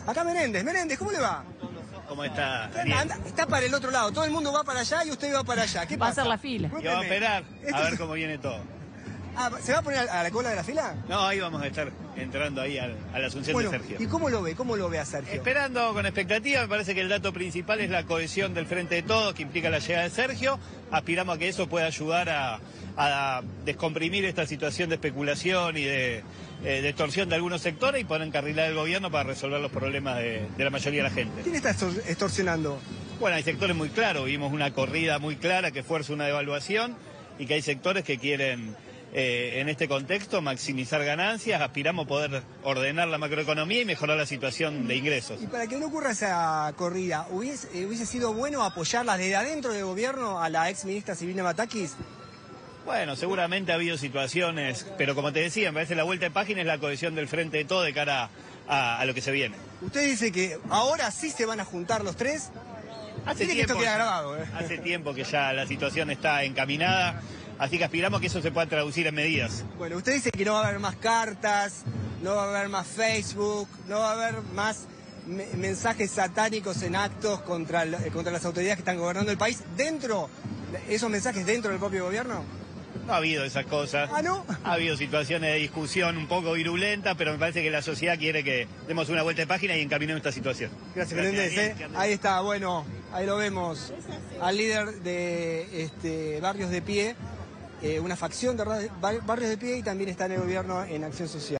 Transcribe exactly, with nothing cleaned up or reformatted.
Acá Menéndez. Menéndez, ¿cómo le va? ¿Cómo está, Anda, Daniel? anda, está para el otro lado. Todo el mundo va para allá y usted va para allá. ¿Qué Va a pasa? hacer la fila. Y vamos a Cuénteme. esperar Esto a ver es- cómo viene todo. Ah, ¿se va a poner a la cola de la fila? No, ahí vamos a estar entrando ahí al- a la asunción Bueno, de Sergio. ¿y cómo lo ve? ¿Cómo lo ve a Sergio? Esperando con expectativa, me parece que el dato principal es la cohesión del Frente de Todos, que implica la llegada de Sergio. Aspiramos a que eso pueda ayudar a, a descomprimir esta situación de especulación y de, eh, de extorsión de algunos sectores y poner encarrilar el gobierno para resolver los problemas de, de la mayoría de la gente. ¿Quién está extor- extorsionando? Bueno, hay sectores muy claros, vimos una corrida muy clara que fuerza una devaluación y que hay sectores que quieren, eh, en este contexto, maximizar ganancias. Aspiramos a poder ordenar la macroeconomía y mejorar la situación de ingresos. Y para que no ocurra esa corrida, ¿hubiese, eh, hubiese sido bueno apoyarla desde adentro del gobierno a la ex ministra Silvina Batakis? Bueno, seguramente ha habido situaciones, pero como te decía, me parece la vuelta de página es la cohesión del Frente de Todo de cara a, a lo que se viene. Usted dice que ahora sí se van a juntar los tres. Hace Mire que esto queda grabado, ¿eh? hace tiempo que ya la situación está encaminada, así que aspiramos que eso se pueda traducir en medidas. Bueno, usted dice que no va a haber más cartas, no va a haber más Facebook, no va a haber más me- mensajes satánicos en actos contra, el- contra las autoridades que están gobernando el país. ¿Dentro, esos mensajes dentro del propio gobierno? No ha habido esas cosas. Ah, ¿no? Ha habido situaciones de discusión un poco virulentas, pero me parece que la sociedad quiere que demos una vuelta de página y encaminemos esta situación. Gracias, Menéndez. Daniel. ¿eh? Ahí está, bueno, ahí lo vemos. Al líder de este, Barrios de Pie, eh, una facción de Ra- Barrios de Pie y también está en el gobierno en Acción Social.